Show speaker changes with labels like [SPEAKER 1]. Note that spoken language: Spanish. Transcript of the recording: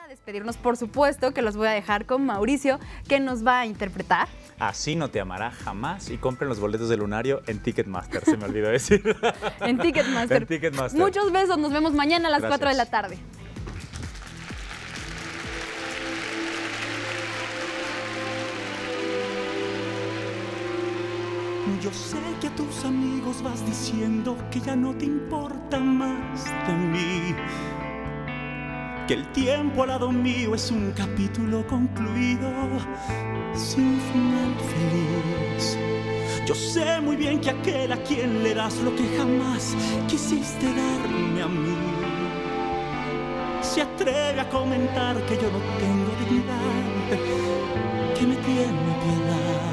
[SPEAKER 1] para despedirnos, por supuesto, que los voy a dejar con Mauricio, que nos va a interpretar.
[SPEAKER 2] Así no te amará jamás. Y compren los boletos del Lunario en Ticketmaster, se me olvidó decir.
[SPEAKER 1] En Ticketmaster.
[SPEAKER 2] En Ticketmaster.
[SPEAKER 1] Muchos besos, nos vemos mañana a las 4 de la tarde.
[SPEAKER 3] Yo sé que a tus amigos vas diciendo que ya no te importa más de mí, que el tiempo al lado mío es un capítulo concluido, sin final feliz. Yo sé muy bien que aquel a quien le das lo que jamás quisiste darme a mí, se atreve a comentar que yo no tengo dignidad, que me tiene piedad.